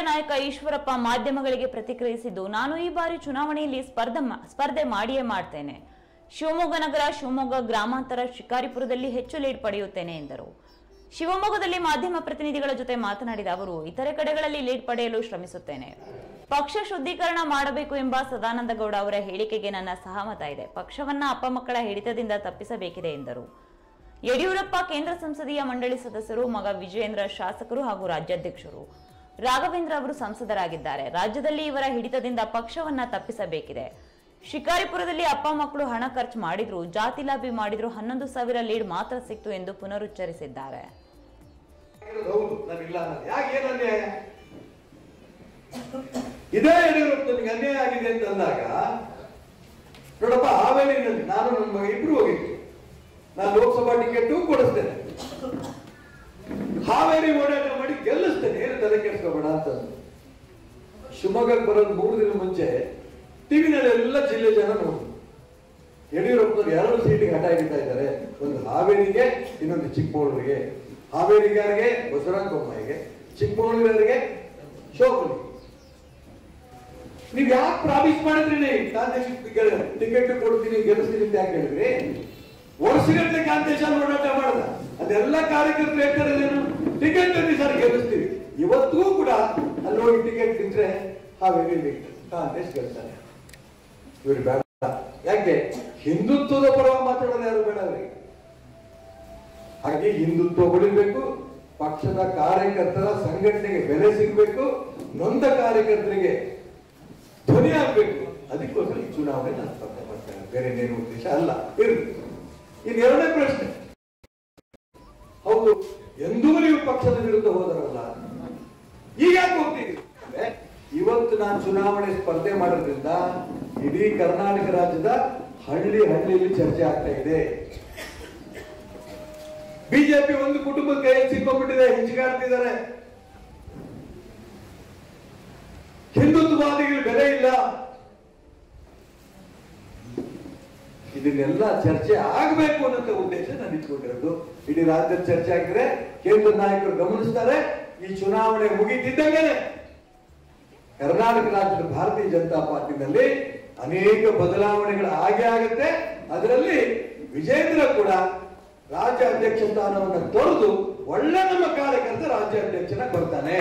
ನಾಯಕ ಈಶ್ವರಪ್ಪ ಮಾಧ್ಯಮಗಳಿಗೆ ಪ್ರತಿಕ್ರಿಯಿಸಿದ್ದು, ನಾನು ಈ ಬಾರಿ ಚುನಾವಣೆಯಲ್ಲಿ ಸ್ಪರ್ಧೆ ಮಾಡಿಯೇ ಮಾಡ್ತೇನೆ. ಶಿವಮೊಗ್ಗ ನಗರ, ಶಿವಮೊಗ್ಗ ಗ್ರಾಮಾಂತರ, ಶಿಕಾರಿಪುರದಲ್ಲಿ ಹೆಚ್ಚು ಲೀಡ್ ಪಡೆಯುತ್ತೇನೆ ಎಂದರು. ಶಿವಮೊಗ್ಗದಲ್ಲಿ ಮಾಧ್ಯಮ ಪ್ರತಿನಿಧಿಗಳ ಜೊತೆ ಮಾತನಾಡಿದ ಅವರು, ಇತರೆ ಕಡೆಗಳಲ್ಲಿ ಲೀಡ್ ಪಡೆಯಲು ಶ್ರಮಿಸುತ್ತೇನೆ. ಪಕ್ಷ ಶುದ್ಧೀಕರಣ ಮಾಡಬೇಕು ಎಂಬ ಸದಾನಂದ ಗೌಡ ಅವರ ಹೇಳಿಕೆಗೆ ನನ್ನ ಸಹಮತ ಇದೆ. ಪಕ್ಷವನ್ನ ಅಪ್ಪಮಕ್ಕಳ ಹಿಡಿತದಿಂದ ತಪ್ಪಿಸಬೇಕಿದೆ ಎಂದರು. ಯಡಿಯೂರಪ್ಪ ಕೇಂದ್ರ ಸಂಸದೀಯ ಮಂಡಳಿ ಸದಸ್ಯರು, ಮಗ ವಿಜಯೇಂದ್ರ ಶಾಸಕರು ಹಾಗೂ ರಾಜ್ಯಾಧ್ಯಕ್ಷರು. ರಾಘವೇಂದ್ರ ಅವರು ಸಂಸದರಾಗಿದ್ದಾರೆ. ರಾಜ್ಯದಲ್ಲಿ ಇವರ ಹಿಡಿತದಿಂದ ಪಕ್ಷವನ್ನ ತಪ್ಪಿಸಬೇಕಿದೆ. ಶಿಕಾರಿಪುರದಲ್ಲಿ ಅಪ್ಪ ಮಕ್ಕಳು ಹಣ ಖರ್ಚು ಮಾಡಿದ್ರು, ಜಾತಿ ಲಾಬಿ ಮಾಡಿದ್ರು, 11,000 ಲೀಡ್ ಮಾತ್ರ ಸಿಕ್ತು ಎಂದು ಪುನರುಚ್ಚರಿಸಿದ್ದಾರೆ. ಇದೇ ಯಡಿಯೂರಪ್ಪನಿಗೆ ಅನ್ಯಾಯ ಆಗಿದೆ ಅಂತ ಅಂದಾಗ ನೋಡಪ್ಪ, ಹಾವೇರಿನಲ್ಲಿ ನಾನು ನನ್ನ ಮಗ ಇಬ್ರು ಹೋಗಿದ್ವಿ. ನಾನು ಲೋಕಸಭಾ ಟಿಕೆಟ್ ಕೊಡಿಸ್ತೇನೆ, ಹಾವೇರಿ ಓಡಾಟ ಮಾಡಿ ಗೆಲ್ಲಿಸ್ತೇನೆ, ಏನು ತಲೆ ಕೆಡಿಸ್ಕೋಬೇಡ ಅಂತ. ಶಿವಮೊಗ್ಗಕ್ಕೆ ಬರೋದು 3 ದಿನ ಮುಂಚೆ ಟಿವಿನಲ್ಲಿ ಎಲ್ಲ ಜಿಲ್ಲೆ ಜನ ನೋಡಿದ್ರು. ಯಡಿಯೂರಪ್ಪನವ್ರು 2 ಸೀಟಿಗೆ ಹಠ ಹಿಡಿತಾ ಇದ್ದಾರೆ. ಒಂದು ಹಾವೇರಿಗೆ, ಇನ್ನೊಂದು ಚಿಕ್ಕಮಗಳೂರಿಗೆ. ಹಾವೇರಿಗಾರಿಗೆ ಬಸವರಾಜ ಬೊಮ್ಮಾಯಿಗೆ, ಚಿಕ್ಕಮಗಳೂರಿಗೆ ಶೋಭನಿಗೆ. ನೀವ್ ಯಾಕೆ ಪ್ರಾಮಿಸ್ ಮಾಡಿದ್ರಿ? ಟಿಕೆಟ್ ಕೊಡ್ತೀನಿ, ಗೆಲ್ಲಿಸ್ತೀನಿ ಅಂತ ಯಾಕೆ ಹೇಳಿದ್ರಿ? ವರ್ಷಗಟ್ಟಲೆ ಕಾಂತೇಶ ಓಡಾಟ ಮಾಡದ, ಅದೆಲ್ಲ ಕಾರ್ಯಕರ್ತರು ಹೇಳ್ತಾರೇನು, ಟಿಕೆಟ್ ತಂದಿ ಸರ್ ಗೆಲ್ಲಿಸ್ತೀವಿ. ಇವತ್ತಿಗೂ ಕೂಡ ಅಲ್ಲಿ ಹೋಗಿ ಟಿಕೆಟ್ ತಿಂದ್ರೆ ಹಾವೇರಿ ಕಾಂತೇಶ್ ಗೆಲ್ತಾರೆ. ಇವ್ರು ಬೇಡ. ಯಾಕೆ? ಹಿಂದುತ್ವದ ಪರವಾಗಿ ಮಾತಾಡೋದು ಯಾರು ಬೇಡ ಅವರಿಗೆ. ಹಾಗೆ ಹಿಂದುತ್ವ ಉಳಿಬೇಕು, ಪಕ್ಷದ ಕಾರ್ಯಕರ್ತರ ಸಂಘಟನೆಗೆ ಬೆಲೆ ಸಿಗಬೇಕು, ನೊಂದ ಕಾರ್ಯಕರ್ತರಿಗೆ ಧ್ವನಿ ಆಗ್ಬೇಕು. ಅದಕ್ಕೋಸ್ಕರ ಈ ಚುನಾವಣೆ ನಾನು ಸ್ಪರ್ಧೆ ಮಾಡ್ತೇನೆ, ಬೇರೆ ಏನು ಉದ್ದೇಶ ಅಲ್ಲ. ಇರಬೇಕು. ಇನ್ನು 2ನೇ ಪ್ರಶ್ನೆ, ಹೌದು ಎಂದೂ ನೀವು ಪಕ್ಷದ ವಿರುದ್ಧ ಹೋದರಲ್ಲ, ಈಗ ಯಾಕೆ ಹೋಗ್ತೀವಿ? ಇವತ್ತು ನಾನು ಚುನಾವಣೆ ಸ್ಪರ್ಧೆ ಮಾಡೋದ್ರಿಂದ ಇಡೀ ಕರ್ನಾಟಕ ರಾಜ್ಯದ ಹಳ್ಳಿಯಲ್ಲಿ ಚರ್ಚೆ ಆಗ್ತಾ ಇದೆ. ಬಿಜೆಪಿ ಒಂದು ಕುಟುಂಬದ ಕೈಯಲ್ಲಿ ಸಿಕ್ಕೊಂಡ್ಬಿಟ್ಟಿದೆ, ಹಿಂಚಿಗಾಡ್ತಿದ್ದಾರೆ. ಹಿಂದುತ್ವವಾದಿಗಳು ಬೆಲೆ ಇಲ್ಲ. ಇದನ್ನೆಲ್ಲ ಚರ್ಚೆ ಆಗಬೇಕು ಅನ್ನೋ ಉದ್ದೇಶ ನಾನು ಇಟ್ಕೊಂಡಿರೋದು. ಇಡೀ ರಾಜ್ಯದ ಚರ್ಚೆ ಆಗಿದ್ರೆ ಕೇಂದ್ರ ನಾಯಕರು ಗಮನಿಸ್ತಾರೆ. ಈ ಚುನಾವಣೆ ಮುಗಿತಿದ್ದಂಗೆ ಕರ್ನಾಟಕ ರಾಜ್ಯದ ಭಾರತೀಯ ಜನತಾ ಪಾರ್ಟಿನಲ್ಲಿ ಅನೇಕ ಬದಲಾವಣೆಗಳು ಆಗೇ ಆಗುತ್ತೆ. ಅದರಲ್ಲಿ ವಿಜೇಂದ್ರ ಕೂಡ ರಾಜ್ಯ ಅಧ್ಯಕ್ಷ ಸ್ಥಾನವನ್ನು ತೊರೆದು ಒಳ್ಳೆ ನಮ್ಮ ಕಾರ್ಯಕರ್ತ ರಾಜ್ಯ ಅಧ್ಯಕ್ಷನ ಬರ್ತಾನೆ.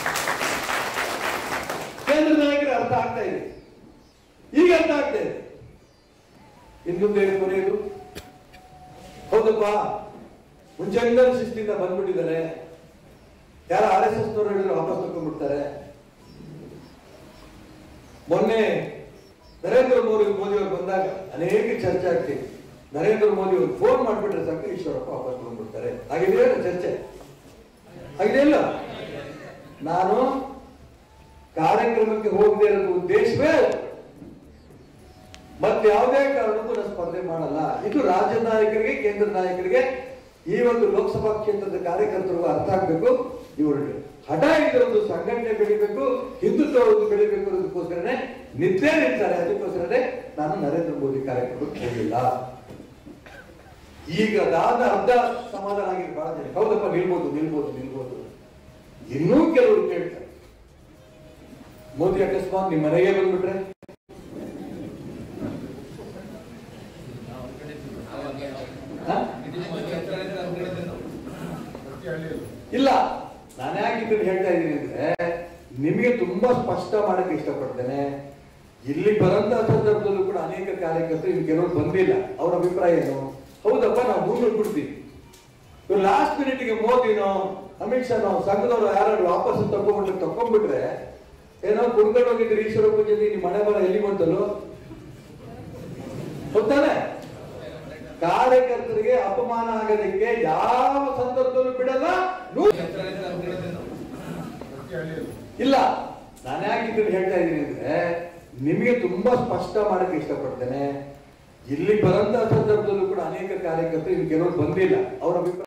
ಕೇಂದ್ರ ನಾಯಕರ ಅರ್ಥ ಆಗ್ತಾ ಇದೆ, ಈಗ ಅರ್ಥ ಆಗ್ತಾ ಇದೆ. ಇನ್ನೊಂದೇ ಕೊನೆಯದು, ಹೌದಪ್ಪ ಮುಂಚೆಯಿಂದ ಶಿಸ್ತಿಂದ ಬಂದ್ಬಿಟ್ಟಿದ್ದಾರೆ. ಯಾರ RSS ನವರು ಹೇಳಿದ್ರು ವಾಪಸ್ ತಗೊಂಡ್ಬಿಡ್ತಾರೆ. ಮೊನ್ನೆ ನರೇಂದ್ರ ಮೋದಿ ಅವರು ಬಂದಾಗ ಅನೇಕ ಚರ್ಚೆ ಆಗ್ತಿದೆ. ನರೇಂದ್ರ ಮೋದಿ ಅವರು ಫೋನ್ ಮಾಡ್ಬಿಟ್ರೆ ಸಾಕು, ಈಶ್ವರಪ್ಪ ವಾಪಸ್ ತಗೊಂಡ್ಬಿಡ್ತಾರೆ. ಹಾಗಿದೆಯಾ ಚರ್ಚೆ? ಹಾಗಿದೆಯಲ್ಲ. ನಾನು ಕಾರ್ಯಕ್ರಮಕ್ಕೆ ಹೋಗದೆ ಇರೋದು ಉದ್ದೇಶವೇ ಮತ್ತೆ ಯಾವುದೇ ಕಾರಣಕ್ಕೂ ನಾನು ಸ್ಪರ್ಧೆ ಮಾಡಲ್ಲ. ಇದು ರಾಜ್ಯ ನಾಯಕರಿಗೆ, ಕೇಂದ್ರ ನಾಯಕರಿಗೆ, ಈ ಒಂದು ಲೋಕಸಭಾ ಕ್ಷೇತ್ರದ ಕಾರ್ಯಕರ್ತರಿಗೂ ಅರ್ಥ ಆಗ್ಬೇಕು. ಇವರು ಹಠ ಹಿಡಿದು ಸಂಘಟನೆ ಬೆಳಿಬೇಕು, ಹಿಂದುತ್ವ ಬೆಳಿಬೇಕು ಅನ್ನೋದಕ್ಕೋಸ್ಕರನೇ ನಿದ್ದೆ ನಿಲ್ತಾರೆ. ಅದಕ್ಕೋಸ್ಕರನೇ ನಾನು ನರೇಂದ್ರ ಮೋದಿ ಕಾರ್ಯಕ್ರಮಕ್ಕೆ ಹೋಗಿಲ್ಲ. ಈಗ ಅದಾದ ಅರ್ಧ ಸಮಾಧಾನ ಆಗಿದೆ ಬಹಳ ಜನ. ಹೌದಪ್ಪ, ನಿಲ್ಬೋದು. ಇನ್ನೂ ಕೆಲವರು ಕೇಳ್ತಾರೆ, ಮೋದಿ ಅಕಸ್ಮಾತ್ ನಿಮ್ಮ ಮನೆಗೆ ಬಂದ್ಬಿಟ್ರೆ? ಇಲ್ಲ, ನಾನು ಯಾಕೆ ಹೇಳ್ತಾ ಇದ್ದೀನಿ ಅಂದ್ರೆ, ನಿಮಗೆ ತುಂಬಾ ಸ್ಪಷ್ಟ ಮಾಡಕ್ಕೆ ಇಷ್ಟಪಡ್ತೇನೆ. ಇಲ್ಲಿ ಬರಂತ ಸಂದರ್ಭದಲ್ಲೂ ಕೂಡ ಅನೇಕ ಕಾರ್ಯಕರ್ತರು, ಇನ್ನು ಕೆಲವರು ಬಂದಿಲ್ಲ, ಅವ್ರ ಅಭಿಪ್ರಾಯ ಏನು? ಹೌದಪ್ಪ, ನಾವು ಬಿಡ್ತೀವಿ. ಲಾಸ್ಟ್ ಮಿನಿಟ್ಗೆ ಮೋದಿನೋ ಅಮಿತ್ ಶಾನೋ ಸಂಘದವರು ಯಾರು ವಾಪಸ್ ತಕೊಂಡ್ಬಿಟ್ರೆ ಏನೋ ಕುಡ್ಕೊಂಡು ಹೋಗಿದ್ರೆ ಈಶ್ವರಪ್ಪ ಜೊತೆ ನಿಮ್ಮ ಮನೆ ಬರ ಎಲ್ಲಿ ಬಂತಲ್ಲೋ ಗೊತ್ತಾನೆ. ಕಾರ್ಯಕರ್ತರಿಗೆ ಅಪಮಾನ ಆಗೋದಕ್ಕೆ ಯಾವ ಸಂದರ್ಭದಲ್ಲೂ ಬಿಡಲ್ಲ. ಇಲ್ಲ, ನಾನು ಯಾಕೆ ಹೇಳ್ತಾ ಇದ್ದೀನಿ ಅಂದ್ರೆ, ನಿಮಗೆ ತುಂಬಾ ಸ್ಪಷ್ಟ ಮಾಡಕ್ಕೆ ಇಷ್ಟಪಡ್ತೇನೆ. ಇಲ್ಲಿ ಬರಂತ ಸಂದರ್ಭದಲ್ಲೂ ಕೂಡ ಅನೇಕ ಕಾರ್ಯಕರ್ತರು, ಇನ್ನು ಕೆಲವರು ಬಂದಿಲ್ಲ, ಅವರ ಅಭಿಪ್ರಾಯ